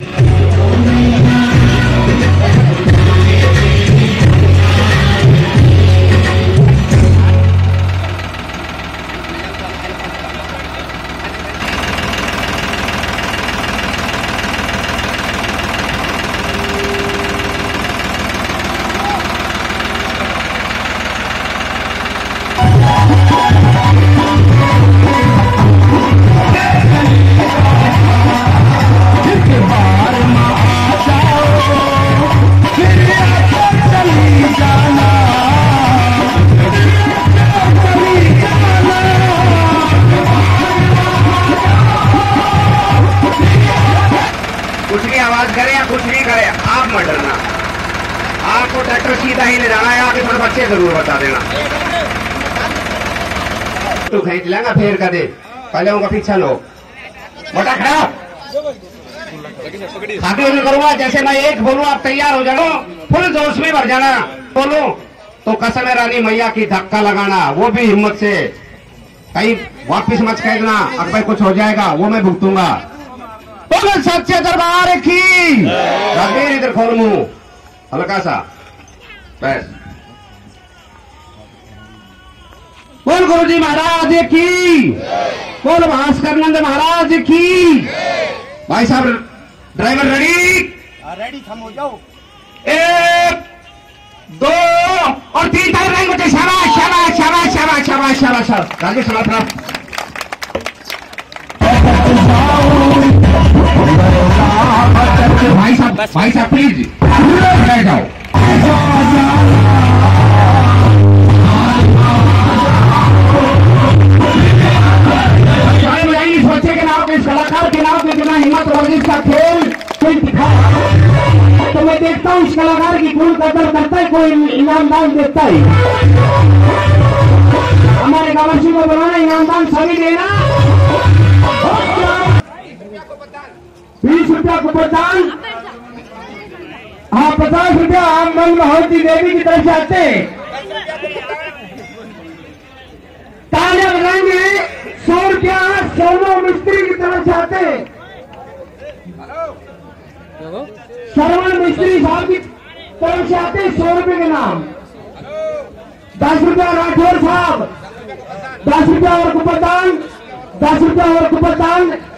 कुछ भी आवाज करे या कुछ भी करे, आप मत डरना। आपको ट्रैक्टर सीधा ही ले जाना है, आप इसमें बच्चे जरूर बता देना। तो खींच लेंगे फेर कर दे, पहले उनका पीछा लो। मोटा खड़ा आगे करूंगा, जैसे मैं एक बोलूं आप तैयार हो जाओ, फुल जोश में भर जाना। बोलूं तो कसम है रानी मैया की धक्का लगाना, वो भी हिम्मत से। कहीं वापिस मत कह देना अब भाई कुछ हो जाएगा, वो मैं भुगतूंगा। बोलो सच्चे दरबार की राधे। इधर खोल मुंह हल्का सा, बस। बोल गुरुजी महाराज की, बोल भास्कर नंद महाराज की। भाई साहब ड्राइवर रेडी? रेडी, थम हो जाओ। 1 2 और 3 टाइम रहेंगे बच्चे। शाबाश शाबाश शाबाश शाबाश शाबाश शाबाश शाबाश। राजेश समाप्त। भाई साहब प्लीज बैठ जाओ। सोचे कि नाम इस कलाकार के नाम में बिना हिम्मत वर्जिश का खेल कोई दिखा, तो मैं देखता हूँ इस कलाकार की कौन कदर करता है, कोई इनामदान देता है। हमारे गवर्सी को बनाना, इनामदान सभी देना। 20 रुपया को प्रदान, हाँ 50 रुपया आम मन महौती देवी की तरफ से आते हैं। तालियां बजाएंगे। 100 रुपया सोनो मिस्त्री की तरफ से आते हैं। श्रवण मिस्त्री साहब की तरफ से आते हैं 100 रुपये के नाम। 10 रुपया राठौर साहब, 10 रुपया और कुपरदान, 10 रुपया और कुपरदान।